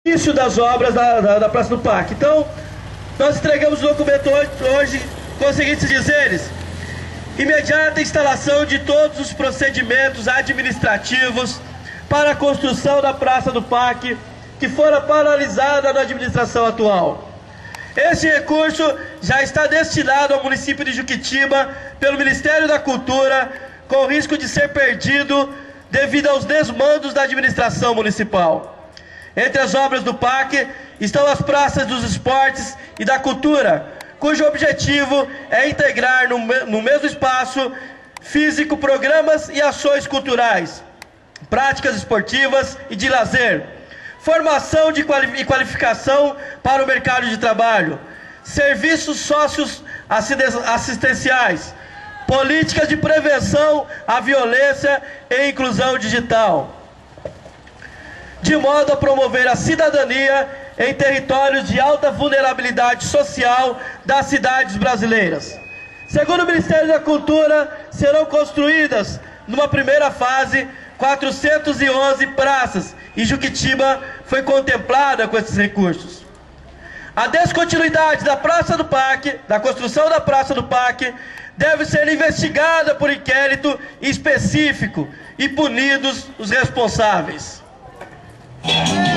início das obras da Praça do Parque. Então, nós entregamos o documento hoje com os seguintes dizeres: imediata instalação de todos os procedimentos administrativos para a construção da Praça do Parque, que fora paralisada na administração atual. Este recurso já está destinado ao município de Juquitiba pelo Ministério da Cultura, com risco de ser perdido devido aos desmandos da administração municipal. Entre as obras do parque estão as praças dos esportes e da cultura, cujo objetivo é integrar no mesmo espaço físico programas e ações culturais, práticas esportivas e de lazer, formação e qualificação para o mercado de trabalho, serviços socioassistenciais, políticas de prevenção à violência e inclusão digital, de modo a promover a cidadania em territórios de alta vulnerabilidade social das cidades brasileiras. Segundo o Ministério da Cultura, serão construídas, numa primeira fase, 411 praças, e Juquitiba foi contemplada com esses recursos. A descontinuidade da Praça do Parque, da construção da Praça do Parque, deve ser investigada por inquérito específico e punidos os responsáveis.